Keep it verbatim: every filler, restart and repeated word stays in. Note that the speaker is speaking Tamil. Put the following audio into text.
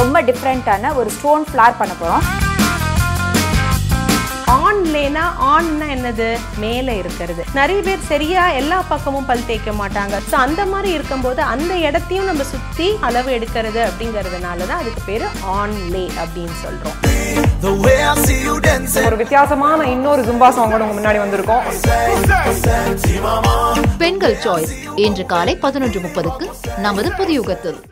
ரொம்ப டிஃப்ரெண்ட்டான ஒரு ஸ்டோன் ஃப்ளார் பண்ண போகிறோம். ஆன்லேனா ஆன்னா என்னது மேலே இருக்கிறது. நிறைய பேர் சரியா எல்லா பக்கமும் பல் தேய்க்க மாட்டாங்க. ஸோ அந்த மாதிரி இருக்கும்போது அந்த இடத்தையும் நம்ம சுற்றி அளவு எடுக்கிறது அப்படிங்கிறதுனால தான் அதுக்கு பேர் ஆன்லே அப்படின்னு சொல்கிறோம். ஒரு வித்தியாசமான இன்னொரு ஜும்பா சாங்கோட உங்க முன்னாடி வந்திருக்கோம். பெண்கள் சாய்ஸ் இன்று காலை பதினொன்று முப்பதுக்கு நமது புதுயுகத்தில்.